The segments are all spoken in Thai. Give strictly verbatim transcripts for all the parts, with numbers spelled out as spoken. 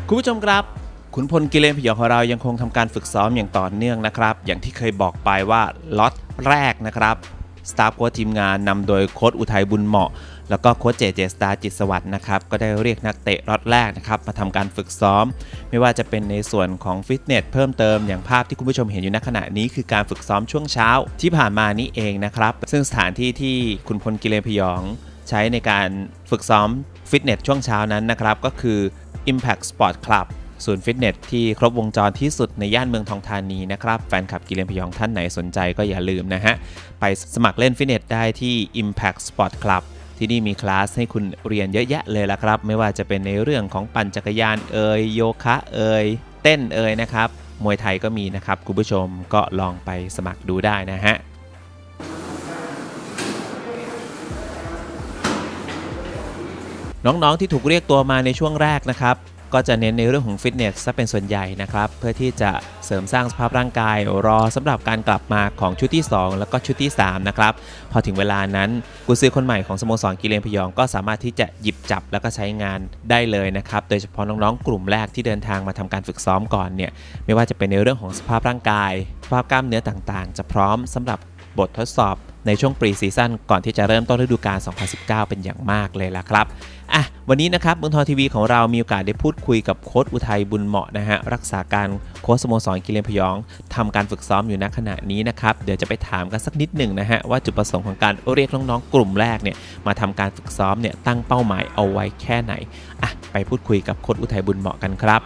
คุณผู้ชมครับขุนพลกิเลนพยองของเรายังคงทำการฝึกซ้อมอย่างต่อเนื่องนะครับอย่างที่เคยบอกไปว่าล็อตแรกนะครับสตาฟโค้ชทีมงานนำโดยโค้ชอุทัยบุญเหมาะแล้วก็โค้ชเจเจสตาร์จิตสวัสดิ์นะครับก็ได้เรียกนักเตะล็อตแรกนะครับมาทำการฝึกซ้อมไม่ว่าจะเป็นในส่วนของฟิตเนสเพิ่มเติมอย่างภาพที่คุณผู้ชมเห็นอยู่ณขณะนี้คือการฝึกซ้อมช่วงเช้าที่ผ่านมานี้เองนะครับซึ่งสถานที่ที่ขุนพลกิเลนพยองใช้ในการฝึกซ้อมฟิตเนสช่วงเช้านั้นนะครับก็คือ Impact Sport Club ศูนย์ฟิตเนสที่ครบวงจรที่สุดในย่านเมืองทองธานีนะครับแฟนคลับกิเลนพยองท่านไหนสนใจก็อย่าลืมนะฮะไปสมัครเล่นฟิตเนสได้ที่ Impact Sport Club ที่นี่มีคลาสให้คุณเรียนเยอะแยะเลยละครับไม่ว่าจะเป็นในเรื่องของปั่นจักรยานเอ่ยโยคะเอ่ยเต้นเอ่ยนะครับมวยไทยก็มีนะครับคุณผู้ชมก็ลองไปสมัครดูได้นะฮะน้องๆที่ถูกเรียกตัวมาในช่วงแรกนะครับก็จะเน้นในเรื่องของฟิตเนสซะเป็นส่วนใหญ่นะครับเพื่อที่จะเสริมสร้างสภาพร่างกายรอสำหรับการกลับมาของชุดที่สองแล้วก็ชุดที่สามนะครับพอถึงเวลานั้นกุนซือคนใหม่ของสโมสรกิเลนพยองก็สามารถที่จะหยิบจับแล้วก็ใช้งานได้เลยนะครับโดยเฉพาะน้องๆกลุ่มแรกที่เดินทางมาทำการฝึกซ้อมก่อนเนี่ยไม่ว่าจะเป็นในเรื่องของสภาพร่างกายสภาพกล้ามเนื้อต่างๆจะพร้อมสำหรับบททดสอบในช่วงปรีซีซั่นก่อนที่จะเริ่มต้นฤดูกาลสองพันสิบเก้าเป็นอย่างมากเลยล่ะครับอ่ะวันนี้นะครับเมืองทองทีวีของเรามีโอกาสได้พูดคุยกับโค้ชอุทัยบุญเหมาะนะฮะรักษาการโค้ชสโมสรกิเลนพยองทำการฝึกซ้อมอยู่ณขณะนี้นะครับเดี๋ยวจะไปถามกันสักนิดหนึ่งนะฮะว่าจุดประสงค์ของการเรียกน้องๆกลุ่มแรกเนี่ยมาทำการฝึกซ้อมเนี่ยตั้งเป้าหมายเอาไว้แค่ไหนอ่ะไปพูดคุยกับโค้ชอุทัยบุญเหมาะกันครับ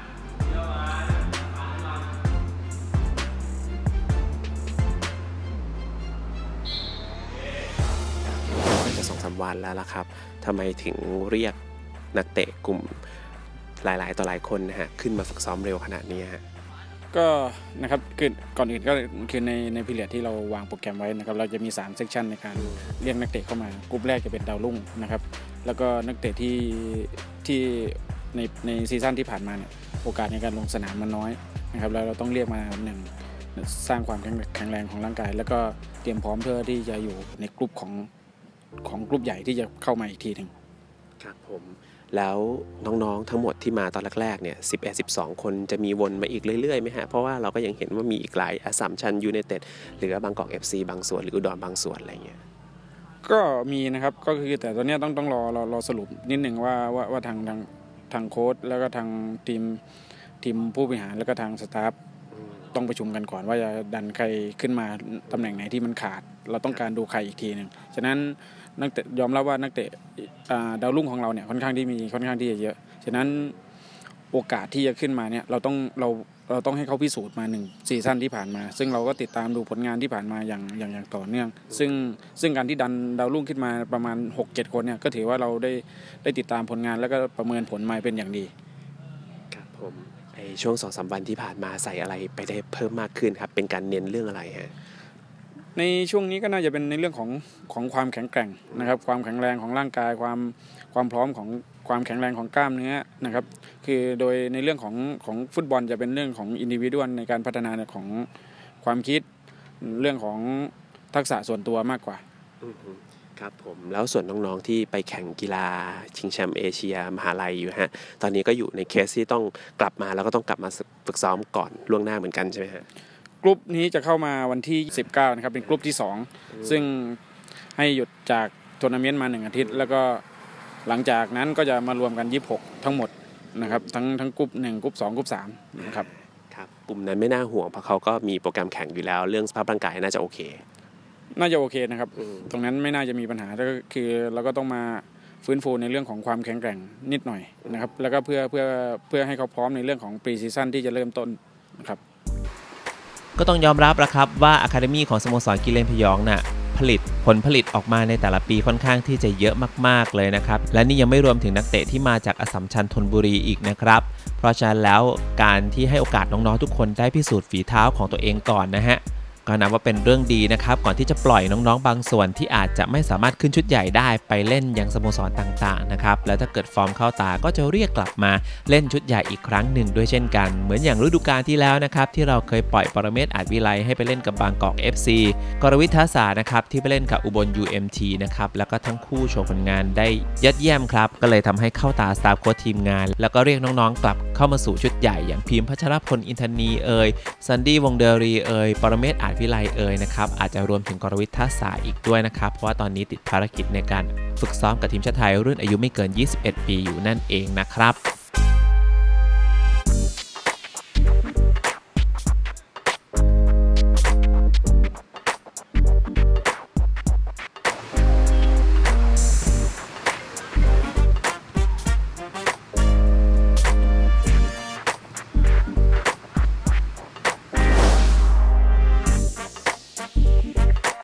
วันแล้วล่ะครับทำไมถึงเรียกนักเตะกลุ่มหลายๆต่อหลายคนนะฮะขึ้นมาฝึกซ้อมเร็วขนาดนี้ฮะก็นะครับคือก่อนอื่นก็คือในในพีเรียดที่เราวางโปรแกรมไว้นะครับเราจะมีสามเซกชันในการเรียกนักเตะเข้ามากลุ่มแรกจะเป็นดาวรุ่งนะครับแล้วก็นักเตะที่ที่ในในซีซั่นที่ผ่านมาเนี่ยโอกาสในการลงสนามมันน้อยนะครับแล้วเราต้องเรียกมาหนึ่งสร้างความแข็งแรงของร่างกายแล้วก็เตรียมพร้อมเพื่อที่จะอยู่ในกลุ่มของของกลุ่มใหญ่ที่จะเข้ามาอีกทีหนึ่งครับผมแล้วน้องๆทั้งหมดที่มาตอนแรกๆเนี่ยสิบเอ็ด สิบสองคนจะมีวนมาอีกเรื่อยๆไหมฮะเพราะว่าเราก็ยังเห็นว่ามีอีกหลายอัสสัมชัญยูไนเต็ดหรือบางกอก เอฟ ซี บางส่วนหรืออุดรบางส่วนอะไรเงี้ยก็มีนะครับก็คือแต่ตอนนี้ต้องต้องรอรอรอสรุปนิดหนึ่งว่าว่าว่าทางทางทางโค้ชแล้วก็ทางทีมทีมผู้บริหารแล้วก็ทางสตาฟต้องประชุมกันก่อนว่าจะดันใครขึ้นมาตำแหน่งไหนที่มันขาดเราต้องการดูใครอีกทีหนึ่งฉะนั้นนักเตะยอมรับว่านักเตะดาวรุ่งของเราเนี่ยค่อนข้างที่มีค่อนข้างที่จะเยอะฉะนั้นโอกาสที่จะขึ้นมาเนี่ยเราต้องเราเราต้องให้เขาพิสูจน์มาหนึ่งซีซั่นที่ผ่านมาซึ่งเราก็ติดตามดูผลงานที่ผ่านมาอย่างอย่างอย่างต่อเนื่องซึ่งซึ่งการที่ดันดาวรุ่งขึ้นมาประมาณ หกเจ็ด คนเนี่ยก็ถือว่าเราได้ได้ติดตามผลงานแล้วก็ประเมินผลมาเป็นอย่างดีครับผมไอช่วง สองสาม วันที่ผ่านมาใส่อะไรไปได้เพิ่มมากขึ้นครับเป็นการเน้นเรื่องอะไรฮะในช่วงนี้ก็น่าจะเป็นในเรื่องของของความแข็งแกร่งนะครับความแข็งแรงของร่างกายความความพร้อมของความแข็งแรงของกล้ามเนื้อนะครับคือโดยในเรื่องของของฟุตบอลจะเป็นเรื่องของอินดิวิวดในการพัฒนาของความคิดเรื่องของทักษะส่วนตัวมากกว่าครับผมแล้วส่วนน้องๆที่ไปแข่งกีฬาชิงแชมป์เอเชียมหาลัยอยู่ฮะตอนนี้ก็อยู่ในเคสที่ต้องกลับมาแล้วก็ต้องกลับมาฝึกซ้อมก่อนล่วงหน้าเหมือนกันใช่ไหมฮะกลุ่มนี้จะเข้ามาวันที่สิบเก้านะครับเป็นกลุ่มที่สองซึ่งให้หยุดจากทัวร์นาเมนต์มาหนึ่งอาทิตย์แล้วก็หลังจากนั้นก็จะมารวมกันยี่สิบหกทั้งหมดนะครับทั้งทั้งกลุ่มหนึ่งกลุ่มสองกลุ่มสามนะครับครับกลุ่มนั้นไม่น่าห่วงเพราะเขาก็มีโปรแกรมแข่งอยู่แล้วเรื่องสภาพร่างกายน่าจะโอเคน่าจะโอเคนะครับตรงนั้นไม่น่าจะมีปัญหาก็คือเราก็ต้องมาฟื้นฟูในเรื่องของความแข็งแกร่งนิดหน่อยนะครับแล้วก็เพื่อเพื่อเพื่อให้เขาพร้อมในเรื่องของปรีซีซั่นที่จะเริ่มต้นนะครับก็ต้องยอมรับละครับว่าอะคาเดมี่ของสโมสรกิเลนพยองน่ะผลิตผลผลิตออกมาในแต่ละปีค่อนข้างที่จะเยอะมากๆเลยนะครับและนี่ยังไม่รวมถึงนักเตะที่มาจากอัสสัมชัญธนบุรีอีกนะครับเพราะฉะนั้นแล้วการที่ให้โอกาสน้องๆทุกคนได้พิสูจน์ฝีเท้าของตัวเองก่อนนะฮะก็นับว่าเป็นเรื่องดีนะครับก่อนที่จะปล่อยน้องๆบางส่วนที่อาจจะไม่สามารถขึ้นชุดใหญ่ได้ไปเล่นยังสโมสรต่างๆนะครับแล้วถ้าเกิดฟอร์มเข้าตาก็จะเรียกกลับมาเล่นชุดใหญ่อีกครั้งหนึ่งด้วยเช่นกันเหมือนอย่างฤดูกาลที่แล้วนะครับที่เราเคยปล่อยปรเมศ อาจวิไลให้ไปเล่นกับบางกอก เอฟ ซี กรวิทย์ทัศานะครับที่ไปเล่นกับอุบล ยู เอ็ม ที นะครับแล้วก็ทั้งคู่โชว์ผลงานได้ยอดเยี่ยมครับก็เลยทำให้เข้าตาสตาฟโค้ชทีมงานแล้วก็เรียกน้องๆกลับเข้ามาสู่ชุดใหญ่อย่างพิมพ์พัชรพลอินทนีเอ่ยซันดี้วงเดอรีเอ่ยปรเมศ อาจวิไลเอ่ยนะครับอาจจะรวมถึงกรวิทย์ทัศาอีกด้วยนะครับเพราะว่าตอนนี้ติดภารกิจในการฝึกซ้อมกับทีมชาติไทยรุ่นอายุไม่เกินยี่สิบเอ็ดปีอยู่นั่นเองนะครับ